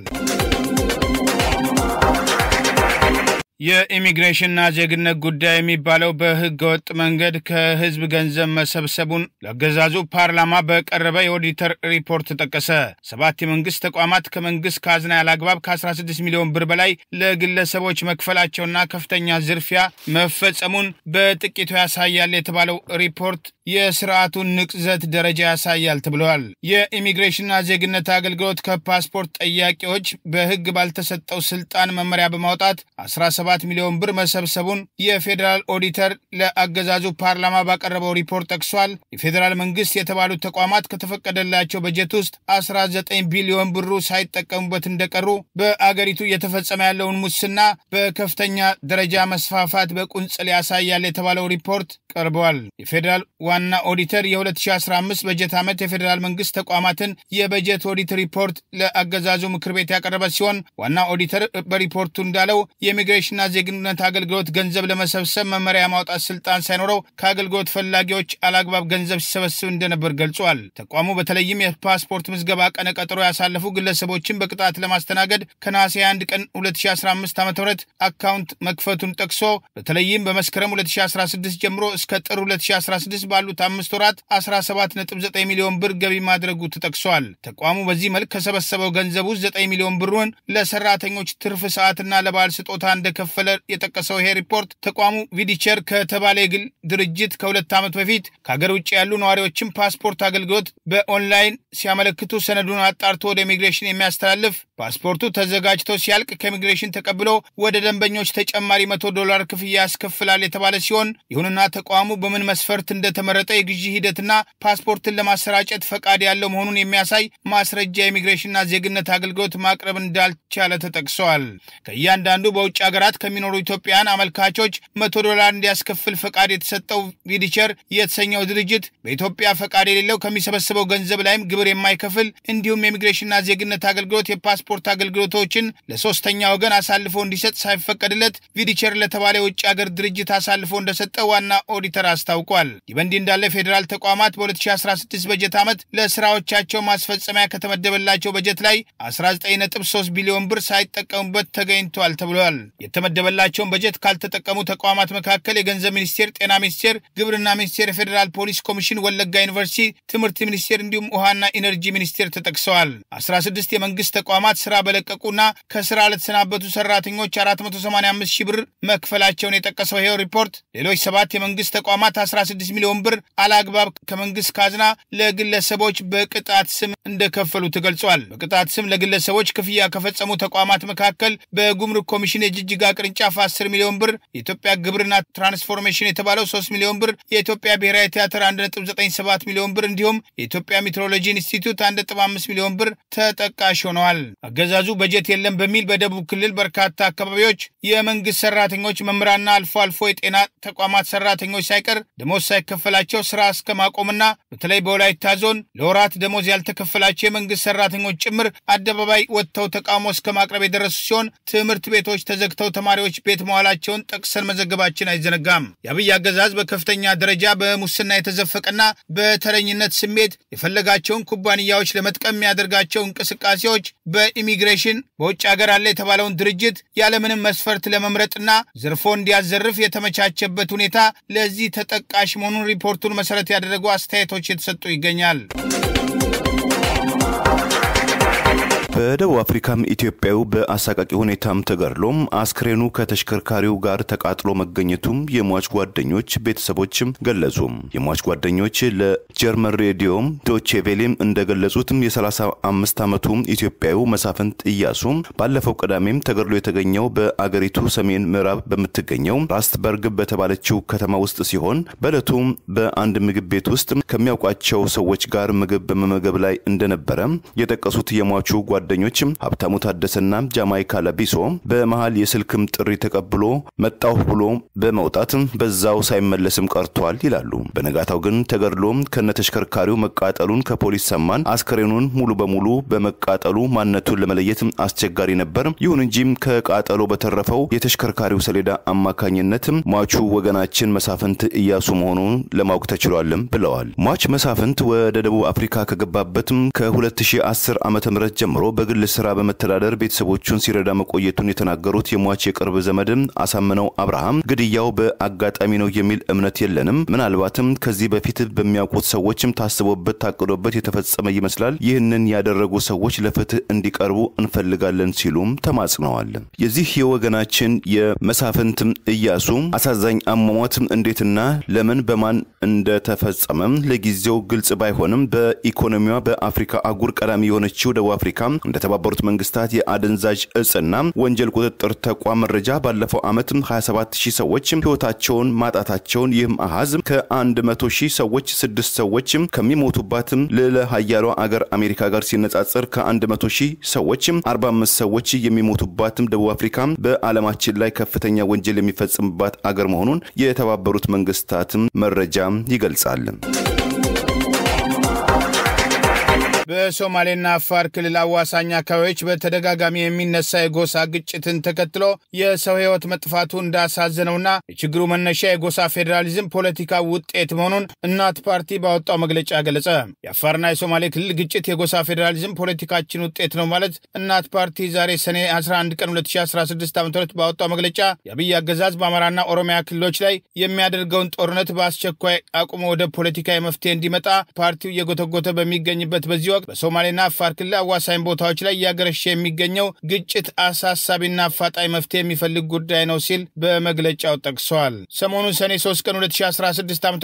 S1: የኢሚግሬሽንና ዜግነት ጉዳይ የሚባለው በህገ ወጥ መንገድ ከህዝብ ገንዘብ መሰብሰቡን ለአገዛዙ ፓርላማ በቀረበ የኦዲተር ሪፖርት ተጠቀሰ። 7 የመንግስት ተቋማት ከመንግስት ካዝና ያላግባብ ከ16 ሚሊዮን ብር በላይ ለግለሰቦች መክፈላቸውና ከፍተኛ ዝርፊያ መፈጸሙን በጥቂቱ ያሳያል የተባለው ሪፖርት የስርዓቱን ንቅዘት ደረጃ ያሳያል ተብሏል። የኢሚግሬሽንና ዜግነት አገልግሎት ከፓስፖርት ጠያቂዎች በህግ ባልተሰጠው ስልጣን መመሪያ በማውጣት 17 ሚሊዮን ብር መሰብሰቡን የፌደራል ኦዲተር ለአገዛዙ ፓርላማ ባቀረበው ሪፖርት ጠቅሷል። የፌደራል መንግስት የተባሉት ተቋማት ከተፈቀደላቸው በጀት ውስጥ 19 ቢሊዮን ብሩ ሳይጠቀሙበት እንደቀሩ በአገሪቱ እየተፈጸመ ያለውን ሙስና በከፍተኛ ደረጃ መስፋፋት በቁንጽል ያሳያል የተባለው ሪፖርት ቀርቧል። የፌደራል ዋና ኦዲተር የ2015 በጀት ዓመት የፌደራል መንግስት ተቋማትን የበጀት ኦዲት ሪፖርት ለአገዛዙ ምክር ቤት ያቀረበ ሲሆን ዋና ኦዲተር በሪፖርቱ እንዳለው የኢሚግሬሽንና ዜግነት አገልግሎት ገንዘብ ለመሰብሰብ መመሪያ ማውጣት ስልጣን ሳይኖረው ከአገልግሎት ፈላጊዎች አላግባብ ገንዘብ ሲሰበስብ እንደነበር ገልጿል። ተቋሙ በተለይም የፓስፖርት ምዝገባ ቀነ ቀጠሮ ያሳለፉ ግለሰቦችን በቅጣት ለማስተናገድ ከነሐሴ 1 ቀን 2015 ዓ.ም አካውንት መክፈቱን ጠቅሶ በተለይም በመስከረም 2016 ጀምሮ እስከ ጥር 2016 ባሉት 5 ወራት 17.9 ሚሊዮን ብር ገቢ ማድረጉ ተጠቅሷል። ተቋሙ በዚህ መልክ ከሰበሰበው ገንዘብ ውስጥ 9 ሚሊዮን ብሩን ለሰራተኞች ትርፍ ሰዓትና ለባል ስጦታ እንደከፈለ የጠቀሰው ይሄ ሪፖርት ተቋሙ ቪዲቸር ከተባለ የግል ድርጅት ከ2 ዓመት በፊት ከሀገር ውጭ ያሉ ነዋሪዎችን ፓስፖርት አገልግሎት በኦንላይን ሲያመለክቱ ሰነዱን አጣርቶ ወደ ኢሚግሬሽን የሚያስተላልፍ ፓስፖርቱ ተዘጋጅቶ ሲያልቅ ከኢሚግሬሽን ተቀብሎ ወደ ደንበኞች ተጨማሪ $100 ክፍያ ያስከፍላል የተባለ ሲሆን ይሁንና ተቋሙ በምን መስፈርት እንደተመረጠ የግዢ ሂደትና ፓስፖርትን ለማሰራጨት ፈቃድ ያለው መሆኑን የሚያሳይ ማስረጃ የኢሚግሬሽንና ዜግነት አገልግሎት ማቅረብ እንዳልቻለ ተጠቅሷል። ከእያንዳንዱ በውጭ ሀገራት ከሚኖሩ ኢትዮጵያውያን አመልካቾች $100 እንዲያስከፍል ፈቃድ የተሰጠው ቪዲቸር የተሰኘው ድርጅት በኢትዮጵያ ፈቃድ የሌለው ከሚሰበስበው ገንዘብ ላይም ግብር የማይከፍል እንዲሁም የኢሚግሬሽንና ዜግነት አገልግሎት የፓስፖርት አገልግሎቶችን ለሶስተኛ ወገን አሳልፎ እንዲሰጥ ሳይፈቀድለት ቪዲቸር ለተባለ የውጭ ሀገር ድርጅት አሳልፎ እንደሰጠ ዋና ኦዲተር አስታውቋል። ይበንዲ እንዳለ ፌደራል ተቋማት በ2016 በጀት ዓመት ለስራዎቻቸው ማስፈጸሚያ ከተመደበላቸው በጀት ላይ 19.3 ቢሊዮን ብር ሳይጠቀሙበት ተገኝቷል ተብሏል። የተመደበላቸውን በጀት ካልተጠቀሙ ተቋማት መካከል የገንዘብ ሚኒስቴር፣ ጤና ሚኒስቴር፣ ግብርና ሚኒስቴር፣ የፌደራል ፖሊስ ኮሚሽን፣ ወለጋ ዩኒቨርሲቲ፣ ትምህርት ሚኒስቴር እንዲሁም ውሃና ኢነርጂ ሚኒስቴር ተጠቅሰዋል። 16 የመንግስት ተቋማት ስራ በለቀቁና ከስራ ለተሰናበቱ ሰራተኞች 485 ሺህ ብር መክፈላቸውን የጠቀሰው ይሄው ሪፖርት ሌሎች 7 የመንግስት ተቋማት 16 ሚሊዮን ብር አላግባብ ከመንግስት ካዝና ለግለሰቦች በቅጣት ስም እንደከፈሉ ተገልጿል። በቅጣት ስም ለግለሰቦች ክፍያ ከፈጸሙ ተቋማት መካከል በጉምሩክ ኮሚሽን የጅጅጋ ቅርንጫፍ 10 ሚሊዮን ብር፣ የኢትዮጵያ ግብርና ትራንስፎርሜሽን የተባለው 3 ሚሊዮን ብር፣ የኢትዮጵያ ብሔራዊ ቲያትር 1.97 ሚሊዮን ብር እንዲሁም የኢትዮጵያ ሜትሮሎጂ ኢንስቲትዩት 1.5 ሚሊዮን ብር ተጠቃሽ ሆነዋል። አገዛዙ በጀት የለም በሚል በደቡብ ክልል በርካታ አካባቢዎች የመንግስት ሰራተኞች፣ መምህራንና አልፎ አልፎ የጤና ተቋማት ሰራተኞች ሳይቀር ደሞዝ ሳይከፈላቸው ስራ እስከ ማቆምና በተለይ በወላይታ ዞን ለወራት ደሞዝ ያልተከፈላቸው የመንግስት ሰራተኞች ጭምር አደባባይ ወጥተው ተቃውሞ እስከ ማቅረብ የደረሱ ሲሆን ትምህርት ቤቶች ተዘግተው ተማሪዎች ቤት መዋላቸውን ጠቅሰን መዘገባችን አይዘነጋም። የአብይ አገዛዝ በከፍተኛ ደረጃ በሙስና የተዘፈቀና በተረኝነት ስሜት የፈለጋቸውን ኩባንያዎች ለመጥቀም የሚያደርጋቸው እንቅስቃሴዎች በኢሚግሬሽን በውጭ ሀገር አለ የተባለውን ድርጅት ያለምንም መስፈርት ለመምረጥና ዘርፎ እንዲያዘርፍ የተመቻቸበት ሁኔታ ለዚህ ተጠቃሽ መሆኑን ሪፖርቱን መሰረት ያደረጉ አስተያየቶች የተሰጡ ይገኛል።
S2: በደቡብ አፍሪካም ኢትዮጵያው በአሳቃቂ ሁኔታም ተገርሎም አስክሬኑ ከተሽከርካሪው ጋር ተቃጥሎ መገኘቱም የሟች ጓደኞች ቤተሰቦችም ገለጹ። የሟች ጓደኞች ለጀርመን ሬዲዮ ዶቼ ቬሌም እንደገለጹትም የ35 ዓመቱ ኢትዮጵያው መሳፍንት ኢያሱ ባለፈው ቀዳሜም ተገርሎ የተገኘው በአገሪቱ ሰሜን ምዕራብ በመትገኘው ራስትበርግ በተባለችው ከተማ ውስጥ ሲሆን በለቱ በአንድ ምግብ ቤት ውስጥ ከሚያውቋቸው ሰዎች ጋር ምግብ በመመገብ ላይ እንደነበረ የጠቀሱት የሟቹ ጓደኞች ሀብታሙ ታደሰና ጃማይካ ለቢሶ በመሃል የስልክም ጥሪ ተቀብሎ መጣው ብሎ በመውጣት በዛው ሳይመለስም ቀርቷል ይላሉ። በነጋታው ግን ተገድሎ ከነተሽከርካሪው መቃጠሉን ከፖሊስ ሰማን። አስከሬኑን ሙሉ በሙሉ በመቃጠሉ ማንነቱን ለመለየት አስቸጋሪ ነበር። ይሁን እንጂ ከቃጠሎ በተረፈው የተሽከርካሪው ሰሌዳ አማካኝነት ሟቹ ወገናችን መሳፍንት ኢያሱ መሆኑን ለማወቅ ተችሏልም ብለዋል። ሟች መሳፍንት ወደ ደቡብ አፍሪካ ከገባበትም ከ2010 ዓመተ ምህረት ጀምሮ በግል ስራ በመተዳደር ቤተሰቦቹን ሲረዳ መቆየቱን የተናገሩት የሟች የቅርብ ዘመድም አሳምነው አብርሃም ግድያው በአጋጣሚ ነው የሚል እምነት የለንም፣ ምናልባትም ከዚህ በፊት በሚያውቁት ሰዎችም ታስቦበት ታቅዶበት የተፈጸመ ይመስላል። ይህንን ያደረጉ ሰዎች ለፍትህ እንዲቀርቡ እንፈልጋለን ሲሉም ተማጽነዋል። የዚህ የወገናችን የመሳፍንት ኢያሱ አሳዛኝ አሟሟት እንዴትና ለምን በማን እንደተፈጸመ ለጊዜው ግልጽ ባይሆንም በኢኮኖሚዋ በአፍሪካ አጉር ቀዳሚ የሆነችው ደቡብ አፍሪካ እንደተባበሩት መንግስታት የአደንዛዥ እጽና ወንጀል ቁጥጥር ተቋም መረጃ ባለፈው ዓመት 27000 ሰዎች ህይወታቸውን ማጣታቸውን ይህም አሃዝ ከ100000 ሰዎች 6 ሰዎች ከሚሞቱባት ለሀያሏ አገር አሜሪካ ጋር ሲነጻጸር ከ100000 ሰዎች 45 ሰዎች የሚሞቱባት ደቡብ አፍሪካ በዓለማችን ላይ ከፍተኛ ወንጀል የሚፈጽምባት አገር መሆኑን የተባበሩት መንግስታት መረጃ ይገልጻል።
S1: በሶማሌና አፋር ክልል አዋሳኝ አካባቢዎች በተደጋጋሚ የሚነሳ የጎሳ ግጭትን ተከትሎ የሰው ህይወት መጥፋቱ እንዳሳዘነውና የችግሩ መነሻ የጎሳ ፌዴራሊዝም ፖለቲካ ውጤት መሆኑን እናት ፓርቲ ባወጣው መግለጫ ገለጸ። የአፋርና የሶማሌ ክልል ግጭት የጎሳ ፌዴራሊዝም ፖለቲካችን ውጤት ነው ማለት እናት ፓርቲ ዛሬ ሰኔ 11 ቀን 2016 ዓ.ም ባወጣው መግለጫ የአብይ አገዛዝ በአማራና ኦሮሚያ ክልሎች ላይ የሚያደርገውን ጦርነት በአስቸኳይ አቁሞ ወደ ፖለቲካዊ መፍትሄ እንዲመጣ ፓርቲው እየጎተጎተ በሚገኝበት በዚህ በሶማሌና አፋር ክልል አዋሳኝ ቦታዎች ላይ ያገረሸ የሚገኘው ግጭት አሳሳቢና አፋጣኝ መፍትሄ የሚፈልግ ጉዳይ ነው ሲል በመግለጫው ጠቅሷል። ሰሞኑን ሰኔ 3 ቀን 2016 ዓ.ም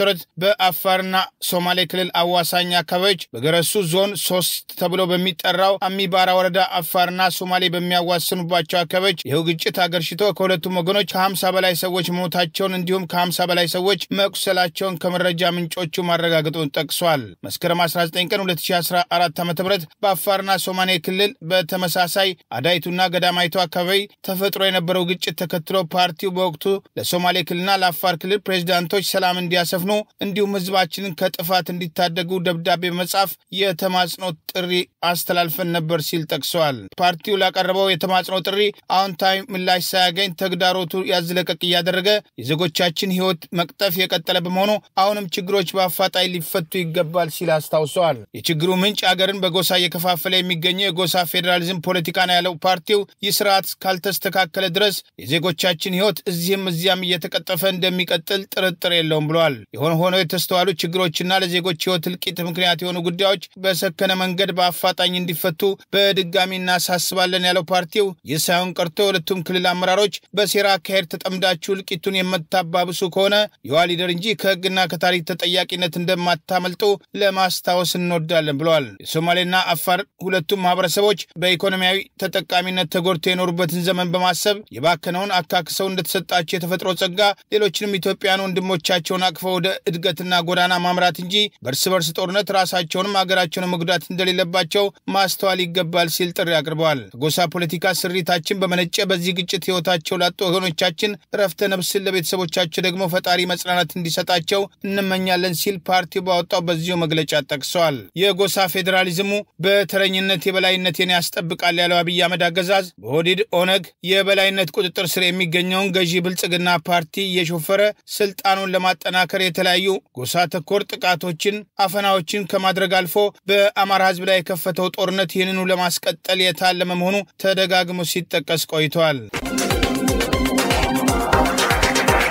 S1: በአፋርና ሶማሌ ክልል አዋሳኝ አካባቢዎች በገረሱ ዞን 3 ተብሎ በሚጠራው አሚባራ ወረዳ አፋርና ሶማሌ በሚያዋስኑባቸው አካባቢዎች ይኸው ግጭት አገርሽቶ ከሁለቱም ወገኖች ከ50 በላይ ሰዎች ሞታቸውን እንዲሁም ከ50 በላይ ሰዎች መቁሰላቸውን ከመረጃ ምንጮቹ ማረጋገጡን ጠቅሷል። መስከረም 19 ቀን 2014 ዓመተ በአፋርና ሶማሌ ክልል በተመሳሳይ አዳይቱና ገዳማይቱ አካባቢ ተፈጥሮ የነበረው ግጭት ተከትሎ ፓርቲው በወቅቱ ለሶማሌ ክልልና ለአፋር ክልል ፕሬዝዳንቶች ሰላም እንዲያሰፍኑ እንዲሁም ህዝባችንን ከጥፋት እንዲታደጉ ደብዳቤ በመጻፍ የተማጽኖ ጥሪ አስተላልፈን ነበር ሲል ጠቅሷል። ፓርቲው ላቀረበው የተማጽኖ ጥሪ አዎንታዊ ምላሽ ሳያገኝ ተግዳሮቱ ያዝለቀቅ ያደረገ የዜጎቻችን ህይወት መቅጠፍ የቀጠለ በመሆኑ አሁንም ችግሮች በአፋጣኝ ሊፈቱ ይገባል ሲል አስታውሷል። የችግሩ ምንጭ አገርን በጎሳ የከፋፈለ የሚገኘው የጎሳ ፌዴራሊዝም ፖለቲካ ነው ያለው ፓርቲው ይስራት ካልተስተካከለ ድረስ የዜጎቻችን ህይወት እዚህም እዚያም እየተቀጠፈ እንደሚቀጥል ጥርጥር የለውም ብሏል። ሆኖ የተስተዋሉ ችግሮችና ለዜጎች ህይወት እልቂት ምክንያት የሆኑ ጉዳዮች በሰከነ መንገድ በአፋጣኝ እንዲፈቱ በድጋሚ እናሳስባለን ያለው ፓርቲው የሳይሆን ቀርቶ ሁለቱም ክልል አመራሮች በሴራ አካሄድ ተጠምዳችሁ እልቂቱን የምታባብሱ ከሆነ የዋሊደር እንጂ ከህግና ከታሪክ ተጠያቂነት እንደማታመልጡ ለማስታወስ እንወዳለን ብሏል። የሶማሌና አፋር ሁለቱም ማህበረሰቦች በኢኮኖሚያዊ ተጠቃሚነት ተጎድተው የኖሩበትን ዘመን በማሰብ የባከነውን አካክሰው እንደተሰጣቸው የተፈጥሮ ጸጋ ሌሎችንም ኢትዮጵያውያን ወንድሞቻቸውን አቅፈው ወደ እድገትና ጎዳና ማምራት እንጂ በርስ በርስ ጦርነት ራሳቸውንም አገራቸውን መጉዳት እንደሌለባቸው ማስተዋል ይገባል ሲል ጥሪ አቅርበዋል። ጎሳ ፖለቲካ ስሪታችን በመነጨ በዚህ ግጭት ህይወታቸው ላጡ ወገኖቻችን ረፍተ ነፍስን ለቤተሰቦቻቸው ደግሞ ፈጣሪ መጽናናት እንዲሰጣቸው እንመኛለን ሲል ፓርቲው ባወጣው በዚሁ መግለጫ ጠቅሷል። የጎሳ ፌዴራሊዝሙ በተረኝነት የበላይነትን ያስጠብቃል ያለው አብይ አህመድ አገዛዝ በሆዲድ ኦነግ የበላይነት ቁጥጥር ስር የሚገኘውን ገዢ ብልጽግና ፓርቲ የሾፈረ ስልጣኑን ለማጠናከር የተለያዩ ጎሳ ተኮር ጥቃቶችን አፈናዎችን ከማድረግ አልፎ በአማራ ህዝብ ላይ የከፈተው ጦርነት ይህንኑ ለማስቀጠል የታለመ መሆኑ ተደጋግሞ ሲጠቀስ ቆይቷል።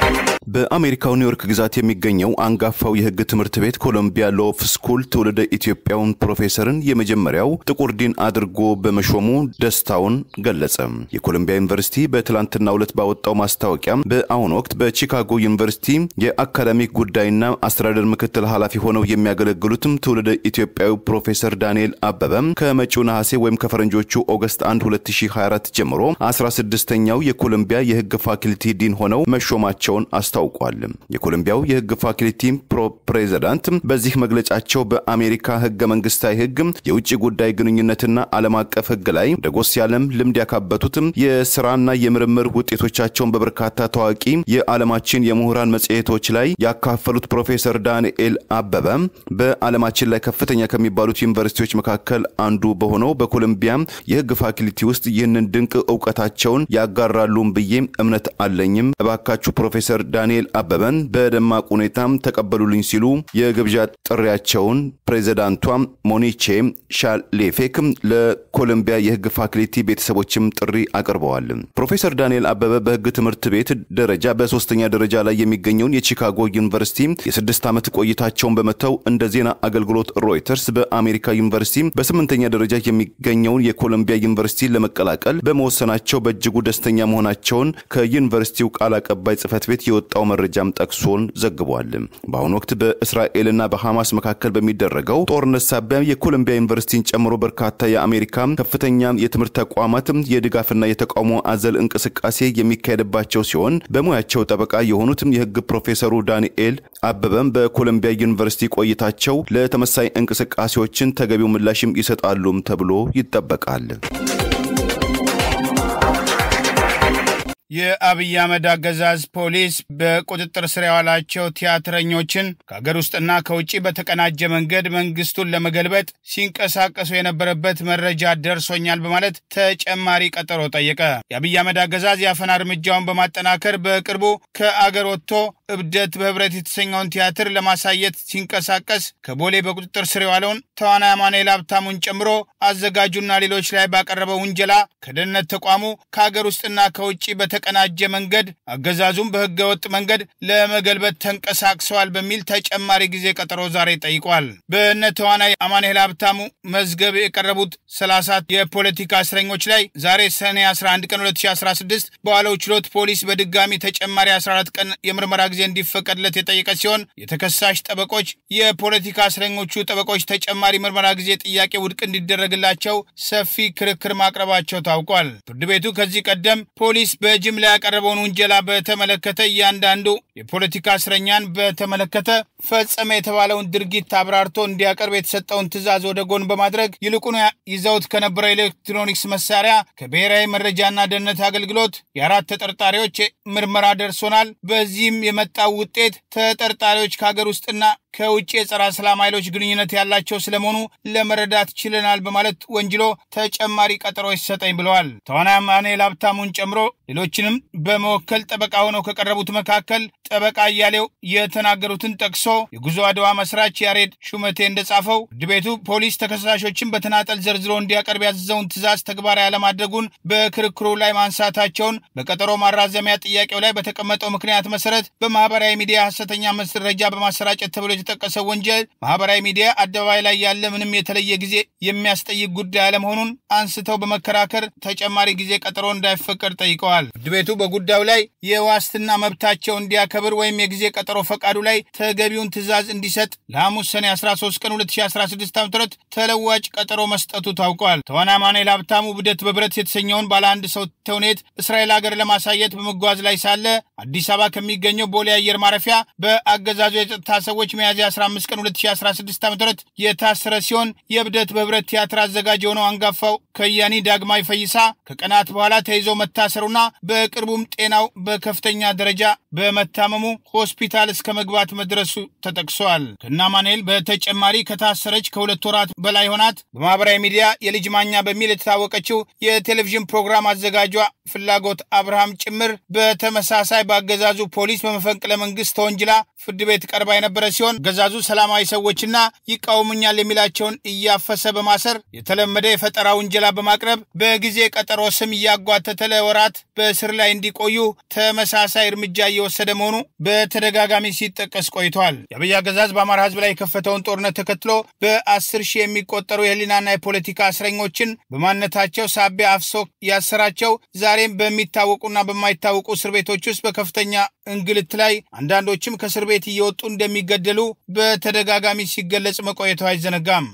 S2: በአሜሪካው ኒውዮርክ ግዛት የሚገኘው አንጋፋው የሕግ ትምህርት ቤት ኮሎምቢያ ሎው ስኩል ትውልደ ኢትዮጵያውን ፕሮፌሰርን የመጀመሪያው ጥቁር ዲን አድርጎ በመሾሙ ደስታውን ገለጸ። የኮሎምቢያ ዩኒቨርሲቲ በትላንትናው ዕለት ባወጣው ማስታወቂያ በአሁኑ ወቅት በቺካጎ ዩኒቨርሲቲ የአካዳሚክ ጉዳይና አስተዳደር ምክትል ኃላፊ ሆነው የሚያገለግሉትም ትውልደ ኢትዮጵያው ፕሮፌሰር ዳንኤል አበበ ከመጪው ነሐሴ ወይም ከፈረንጆቹ ኦገስት 1 2024 ጀምሮ 16ኛው የኮሎምቢያ የሕግ ፋክልቲ ዲን ሆነው መሾማቸውን አስታውቋል። የኮሎምቢያው የሕግ ፋክልቲ ፕሬዝዳንት በዚህ መግለጫቸው በአሜሪካ ሕገ መንግስታዊ ሕግ የውጭ ጉዳይ ግንኙነትና ዓለም አቀፍ ሕግ ላይ ደጎስ ያለም ልምድ ያካበቱት የሥራና የምርምር ውጤቶቻቸውን በበርካታ ታዋቂ የዓለማችን የምሁራን መጽሔቶች ላይ ያካፈሉት ፕሮፌሰር ዳንኤል አበበ በዓለማችን ላይ ከፍተኛ ከሚባሉት ዩኒቨርሲቲዎች መካከል አንዱ በሆነው በኮሎምቢያ የሕግ ፋክልቲ ውስጥ ይህንን ድንቅ ዕውቀታቸውን ያጋራሉም ብዬ እምነት አለኝም። እባካችሁ ፕሮፌሰር ዳንኤል አበበን በደማቅ ሁኔታም ተቀበሉልኝ ሲሉ የግብዣ ጥሪያቸውን ፕሬዝዳንቷ ሞኒቼ ሻሌፌክ ለኮሎምቢያ የሕግ ፋክልቲ ቤተሰቦችም ጥሪ አቅርበዋል። ፕሮፌሰር ዳንኤል አበበ በሕግ ትምህርት ቤት ደረጃ በ3ኛ ደረጃ ላይ የሚገኘውን የቺካጎ ዩኒቨርሲቲ የ6 ዓመት ቆይታቸውን በመተው እንደ ዜና አገልግሎት ሮይተርስ በአሜሪካ ዩኒቨርሲቲ በ8ኛ ደረጃ የሚገኘውን የኮሎምቢያ ዩኒቨርሲቲ ለመቀላቀል በመወሰናቸው በእጅጉ ደስተኛ መሆናቸውን ከዩኒቨርሲቲው ቃል አቀባይ ጽፈት ቤት የወጣው መረጃም ጠቅሶን ዘግቧል። በአሁኑ ወቅት በእስራኤልና በሐማስ መካከል በሚደረገው ጦርነት ሳቢያ የኮሎምቢያ ዩኒቨርሲቲን ጨምሮ በርካታ የአሜሪካ ከፍተኛ የትምህርት ተቋማት የድጋፍና የተቃውሞ አዘል እንቅስቃሴ የሚካሄድባቸው ሲሆን በሙያቸው ጠበቃ የሆኑት የሕግ ፕሮፌሰሩ ዳንኤል አበበም በኮሎምቢያ ዩኒቨርሲቲ ቆይታቸው ለተመሳሳይ እንቅስቃሴዎችን ተገቢው ምላሽም ይሰጣሉም ተብሎ ይጠበቃል።
S1: የአብይ አህመድ አገዛዝ ፖሊስ በቁጥጥር ስር ያዋላቸው ቲያትረኞችን ከሀገር ውስጥና ከውጪ በተቀናጀ መንገድ መንግስቱን ለመገልበጥ ሲንቀሳቀሱ የነበረበት መረጃ ደርሶኛል በማለት ተጨማሪ ቀጠሮ ጠየቀ። የአብይ አህመድ አገዛዝ ያፈና እርምጃውን በማጠናከር በቅርቡ ከአገር ወጥቶ እብደት በህብረት የተሰኘውን ቲያትር ለማሳየት ሲንቀሳቀስ ከቦሌ በቁጥጥር ስር ያዋለውን ተዋናይ ማኑኤል ሀብታሙን ጨምሮ አዘጋጁና ሌሎች ላይ ባቀረበው ውንጀላ ከደህንነት ተቋሙ ከሀገር ውስጥና ከውጪ በተቀናጀ መንገድ አገዛዙን በህገ ወጥ መንገድ ለመገልበጥ ተንቀሳቅሰዋል በሚል ተጨማሪ ጊዜ ቀጠሮ ዛሬ ጠይቋል። በእነ ተዋናይ ማኑኤል ሀብታሙ መዝገብ የቀረቡት 30 የፖለቲካ እስረኞች ላይ ዛሬ ሰኔ 11 ቀን 2016 በዋለው ችሎት ፖሊስ በድጋሚ ተጨማሪ 14 ቀን የምርመራ ጊዜ እንዲፈቀድለት የጠየቀ ሲሆን የተከሳሽ ጠበቆች የፖለቲካ እስረኞቹ ጠበቆች ተጨማሪ ምርመራ ጊዜ ጥያቄ ውድቅ እንዲደረግላቸው ሰፊ ክርክር ማቅረባቸው ታውቋል። ፍርድ ቤቱ ከዚህ ቀደም ፖሊስ በጅምላ ያቀረበውን ውንጀላ በተመለከተ እያንዳንዱ የፖለቲካ እስረኛን በተመለከተ ፈጸመ የተባለውን ድርጊት አብራርቶ እንዲያቀርብ የተሰጠውን ትዕዛዝ ወደ ጎን በማድረግ ይልቁኑ ይዘውት ከነበረው ኤሌክትሮኒክስ መሳሪያ ከብሔራዊ መረጃና ደህንነት አገልግሎት የአራት ተጠርጣሪዎች ምርመራ ደርሶናል። በዚህም የመጣው ውጤት ተጠርጣሪዎች ከሀገር ውስጥና ከውጪ የጸረ ሰላም ኃይሎች ግንኙነት ያላቸው ስለመሆኑ ለመረዳት ችለናል በማለት ወንጅሎ ተጨማሪ ቀጠሮ ይሰጠኝ ብለዋል። ተዋናይ ማኑኤል ሀብታሙን ጨምሮ ሌሎችንም በመወከል ጠበቃ ሆነው ከቀረቡት መካከል ጠበቃ እያሌው የተናገሩትን ጠቅሶ የጉዞ አድዋ መስራች ያሬድ ሹመቴ እንደጻፈው ፍርድ ቤቱ ፖሊስ ተከሳሾችን በተናጠል ዘርዝሮ እንዲያቀርብ ያዘዘውን ትዕዛዝ ተግባራዊ ያለማድረጉን በክርክሩ ላይ ማንሳታቸውን በቀጠሮ ማራዘሚያ ጥያቄው ላይ በተቀመጠው ምክንያት መሰረት በማህበራዊ ሚዲያ ሐሰተኛ መረጃ በማሰራጨት ተብሎ የተጠቀሰው ወንጀል ማህበራዊ ሚዲያ አደባባይ ላይ ያለ ምንም የተለየ ጊዜ የሚያስጠይቅ ጉዳይ አለመሆኑን አንስተው በመከራከር ተጨማሪ ጊዜ ቀጠሮ እንዳይፈቀድ ጠይቀዋል። ፍርድ ቤቱ በጉዳዩ ላይ የዋስትና መብታቸው እንዲያከብር ወይም የጊዜ ቀጠሮ ፈቃዱ ላይ ተገቢውን ትዕዛዝ እንዲሰጥ ለሐሙስ ሰኔ 13 ቀን 2016 ዓ.ም ተለዋጭ ቀጠሮ መስጠቱ ታውቋል። ተዋናይ ማኑኤል ሀብታሙ እብደት በብረት የተሰኘውን ባለ አንድ ሰው ተውኔት እስራኤል ሀገር ለማሳየት በመጓዝ ላይ ሳለ አዲስ አበባ ከሚገኘው ቦሌ አየር ማረፊያ በአገዛዙ የጸጥታ ሰዎች ሚያዝያ 15 ቀን 2016 ዓ.ም የታሰረ ሲሆን የእብደት በብረት ቲያትር አዘጋጅ የሆነው አንጋፋው ከያኒ ዳግማዊ ፈይሳ ከቀናት በኋላ ተይዞ መታሰሩና በቅርቡም ጤናው በከፍተኛ ደረጃ በመታመሙ ሆስፒታል እስከ መግባት መድረሱ ተጠቅሷል። ከና ማኑኤል በተጨማሪ ከታሰረች ከሁለት ወራት በላይ ሆናት በማህበራዊ ሚዲያ የልጅ ማኛ በሚል የተታወቀችው የቴሌቪዥን ፕሮግራም አዘጋጇ ፍላጎት አብርሃም ጭምር በተመሳሳይ በአገዛዙ ፖሊስ በመፈንቅለ መንግስት ተወንጅላ ፍርድ ቤት ቀርባ የነበረ ሲሆን ሲሆን ገዛዙ ሰላማዊ ሰዎችና ይቃወሙኛል የሚላቸውን እያፈሰ በማሰር የተለመደ የፈጠራ ውንጀላ በማቅረብ በጊዜ ቀጠሮ ስም ያጓተተ ለወራት በእስር ላይ እንዲቆዩ ተመሳሳይ እርምጃ እየወሰደ መሆኑ በተደጋጋሚ ሲጠቀስ ቆይቷል። የአብይ አገዛዝ በአማራ ህዝብ ላይ የከፈተውን ጦርነት ተከትሎ በ10 ሺህ የሚቆጠሩ የህሊናና የፖለቲካ እስረኞችን በማንነታቸው ሳቢያ አፍሶ ያሰራቸው ዛሬም በሚታወቁና በማይታወቁ እስር ቤቶች ውስጥ በከፍተኛ እንግልት ላይ አንዳንዶችም ከእስር ቤት እየወጡ እንደሚገደሉ በተደጋጋሚ ሲገለጽ መቆየቱ አይዘነጋም።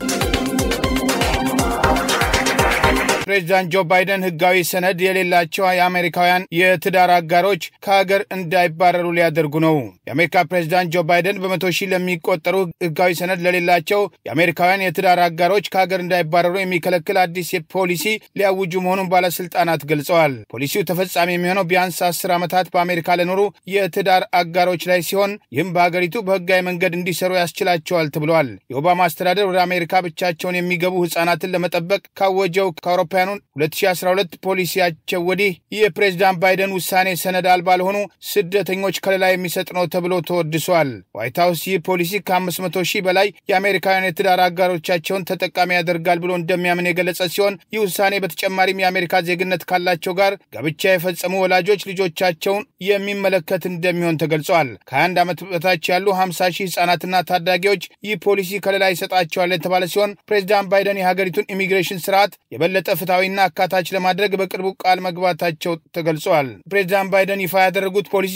S1: ፕሬዚዳንት ጆ ባይደን ህጋዊ ሰነድ የሌላቸው የአሜሪካውያን የትዳር አጋሮች ከሀገር እንዳይባረሩ ሊያደርጉ ነው። የአሜሪካ ፕሬዚዳንት ጆ ባይደን በመቶ ሺህ ለሚቆጠሩ ህጋዊ ሰነድ ለሌላቸው የአሜሪካውያን የትዳር አጋሮች ከሀገር እንዳይባረሩ የሚከለክል አዲስ ፖሊሲ ሊያውጁ መሆኑን ባለስልጣናት ገልጸዋል። ፖሊሲው ተፈጻሚ የሚሆነው ቢያንስ 10 ዓመታት በአሜሪካ ለኖሩ የትዳር አጋሮች ላይ ሲሆን ይህም በሀገሪቱ በህጋዊ መንገድ እንዲሰሩ ያስችላቸዋል ተብሏል። የኦባማ አስተዳደር ወደ አሜሪካ ብቻቸውን የሚገቡ ህጻናትን ለመጠበቅ ካወጀው ከአውሮፓውያኑ 2012 ፖሊሲያቸው ወዲህ የፕሬዝዳንት ባይደን ውሳኔ ሰነድ አልባ ለሆኑ ስደተኞች ከለላ የሚሰጥ ነው ተብሎ ተወድሷል። ዋይት ሃውስ ይህ ፖሊሲ ከ500 ሺህ በላይ የአሜሪካውያን የትዳር አጋሮቻቸውን ተጠቃሚ ያደርጋል ብሎ እንደሚያምን የገለጸ ሲሆን ይህ ውሳኔ በተጨማሪም የአሜሪካ ዜግነት ካላቸው ጋር ጋብቻ የፈጸሙ ወላጆች ልጆቻቸውን የሚመለከት እንደሚሆን ተገልጿል። ከ21 ዓመት በታች ያሉ 50 ሺህ ህጻናትና ታዳጊዎች ይህ ፖሊሲ ከለላ ይሰጣቸዋል የተባለ ሲሆን ፕሬዝዳንት ባይደን የሀገሪቱን ኢሚግሬሽን ስርዓት የበለጠ ፍትሃዊና አካታች ለማድረግ በቅርቡ ቃል መግባታቸው ተገልጿል። ፕሬዝዳንት ባይደን ይፋ ያደረጉት ፖሊሲ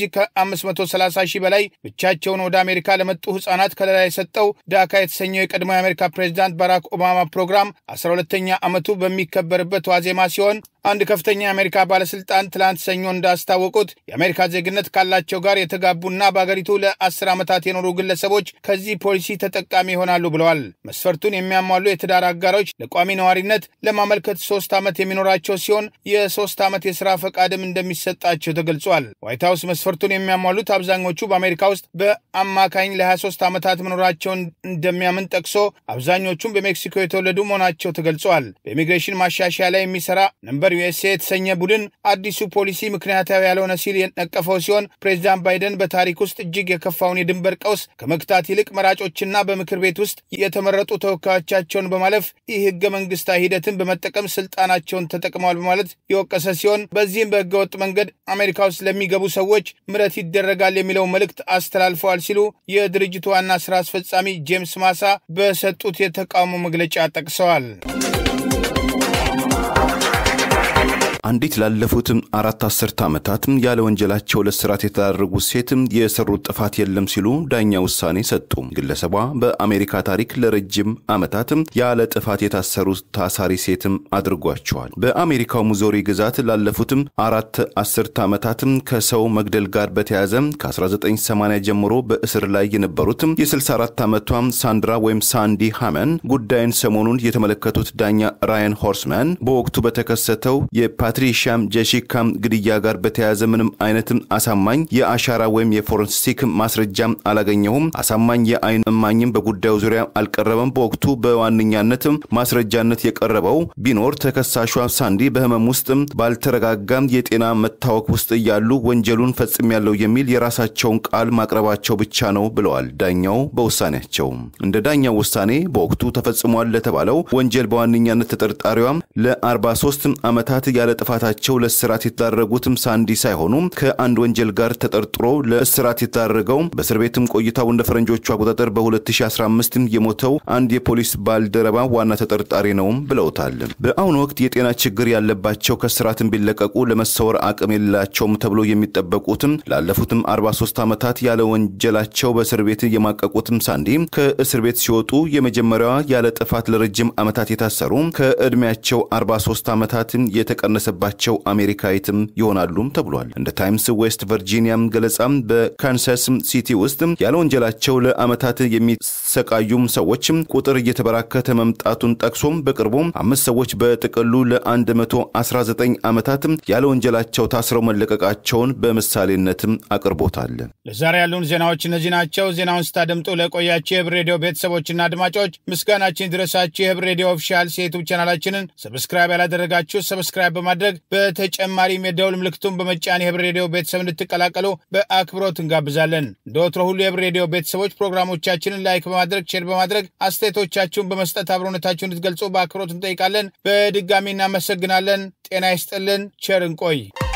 S1: ከ530 ሺህ በላይ ብቻቸውን ወደ አሜሪካ ለመጡ ህጻናት ከለላ የሰጠው ዳካ የተሰኘው የቀድሞ የአሜሪካ ፕሬዝዳንት ባራክ ኦባማ ፕሮግራም 12ኛ ዓመቱ በሚከበርበት ዋዜማ ሲሆን አንድ ከፍተኛ የአሜሪካ ባለስልጣን ትላንት ሰኞ እንዳስታወቁት የአሜሪካ ዜግነት ካላቸው ጋር የተጋቡና በአገሪቱ ለ10 ዓመታት የኖሩ ግለሰቦች ከዚህ ፖሊሲ ተጠቃሚ ይሆናሉ ብለዋል። መስፈርቱን የሚያሟሉ የትዳር አጋሮች ለቋሚ ነዋሪነት ለማመልከት 3 ዓመት የሚኖራቸው ሲሆን የ3 ዓመት የሥራ ፈቃድም እንደሚሰጣቸው ተገልጿል። ዋይት ሃውስ መስፈርቱን የሚያሟሉት አብዛኞቹ በአሜሪካ ውስጥ በአማካኝ ለ23 ዓመታት መኖራቸውን እንደሚያምን ጠቅሶ አብዛኞቹም በሜክሲኮ የተወለዱ መሆናቸው ተገልጿል። በኢሚግሬሽን ማሻሻያ ላይ የሚሰራ ነምበር ዩኤስኤ የተሰኘ ቡድን አዲሱ ፖሊሲ ምክንያታዊ ያልሆነ ሲል የነቀፈው ሲሆን ፕሬዝዳንት ባይደን በታሪክ ውስጥ እጅግ የከፋውን የድንበር ቀውስ ከመክታት ይልቅ መራጮችና በምክር ቤት ውስጥ የተመረጡ ተወካዮቻቸውን በማለፍ ይህ ህገ መንግስታዊ ሂደትን በመጠቀም ስልጣናቸውን ተጠቅመዋል በማለት የወቀሰ ሲሆን በዚህም በህገወጥ መንገድ አሜሪካ ውስጥ ለሚገቡ ሰዎች ምህረት ይደረጋል የሚለው መልእክት አስተላልፈዋል ሲሉ የድርጅቱ ዋና ስራ አስፈጻሚ ጄምስ ማሳ በሰጡት የተቃውሞ መግለጫ ጠቅሰዋል።
S2: አንዲት ላለፉት 4 ዓመታት ያለ ወንጀላቸው ለስራት የተዳረጉ ሴት የሰሩት ጥፋት የለም ሲሉ ዳኛ ውሳኔ ሰጡ። ግለሰቧ በአሜሪካ ታሪክ ለረጅም ዓመታት ያለ ጥፋት የታሰሩ ታሳሪ ሴት አድርጓቸዋል። በአሜሪካው ሚዙሪ ግዛት ላለፉት 4 ዓመታት ከሰው መግደል ጋር በተያያዘ ከ1980 ጀምሮ በእስር ላይ የነበሩት የ64 ዓመቷ ሳንድራ ወይም ሳንዲ ሃመን ጉዳይን ሰሞኑን የተመለከቱት ዳኛ ራያን ሆርስማን በወቅቱ በተከሰተው የፓትሪሻም ጄሺካም ግድያ ጋር በተያያዘ ምንም አይነት አሳማኝ የአሻራ ወይም የፎረንሲክ ማስረጃ አላገኘሁም። አሳማኝ የአይን እማኝም በጉዳዩ ዙሪያ አልቀረበም። በወቅቱ በዋነኛነት ማስረጃነት የቀረበው ቢኖር ተከሳሿ ሳንዲ በህመም ውስጥ ባልተረጋጋ የጤና መታወክ ውስጥ ያሉ ወንጀሉን ፈጽሚያለው የሚል የራሳቸውን ቃል ማቅረባቸው ብቻ ነው ብለዋል ዳኛው በውሳኔያቸው። እንደ ዳኛው ውሳኔ በወቅቱ ተፈጽሟል ለተባለው ወንጀል በዋነኛነት ተጠርጣሪዋ ለ43 ዓመታት ያለ ጥፋታቸው ለእስራት የተዳረጉትም ሳንዲ ሳይሆኑ ከአንድ ወንጀል ጋር ተጠርጥሮ ለእስራት የተዳረገው በእስር ቤትም ቆይታው እንደ ፈረንጆቹ አቆጣጠር በ2015 የሞተው አንድ የፖሊስ ባልደረባ ዋና ተጠርጣሪ ነው ብለውታል። በአሁኑ ወቅት የጤና ችግር ያለባቸው ከእስራትም ቢለቀቁ ለመሰወር አቅም የሌላቸውም ተብሎ የሚጠበቁትም ላለፉትም 43 ዓመታት ያለ ወንጀላቸው በእስር ቤት የማቀቁትም ሳንዲ ከእስር ቤት ሲወጡ የመጀመሪያዋ ያለ ጥፋት ለረጅም ዓመታት የታሰሩ ከእድሜያቸው 43 ዓመታትን የተቀነሰባቸው አሜሪካዊትም ይሆናሉ ተብሏል። እንደ ታይምስ ዌስት ቨርጂኒያም ገለጻም በካንሳስ ሲቲ ውስጥ ያለ ወንጀላቸው ለዓመታት የሚሰቃዩም ሰዎች ቁጥር እየተበራከተ መምጣቱን ጠቅሶም በቅርቡ 5 ሰዎች በጥቅሉ ለ119 ዓመታት ያለ ወንጀላቸው ታስረው መለቀቃቸውን በምሳሌነትም አቅርቦታል።
S1: ለዛሬ ያሉን ዜናዎች እነዚህ ናቸው። ዜናውን ስታደምጡ ለቆያችሁ የሂበር ሬዲዮ ቤተሰቦችና አድማጮች ምስጋናችን ይድረሳችሁ። የሂበር ሬዲዮ ኦፊሻል ዩቲዩብ ቻናላችንን ሰብስክራይብ ያላደረጋችሁ ሰብስክራይብ በማድረግ በማድረግ በተጨማሪም የደውል ምልክቱን በመጫን የህብር ሬዲዮ ቤተሰብ እንድትቀላቀሉ በአክብሮት እንጋብዛለን። እንደወትሮ ሁሉ የህብር ሬዲዮ ቤተሰቦች ፕሮግራሞቻችንን ላይክ በማድረግ ሼር በማድረግ አስተያየቶቻችሁን በመስጠት አብሮነታችሁን እንድትገልጹ በአክብሮት እንጠይቃለን። በድጋሚ እናመሰግናለን። ጤና ይስጥልን። ቸር እንቆይ።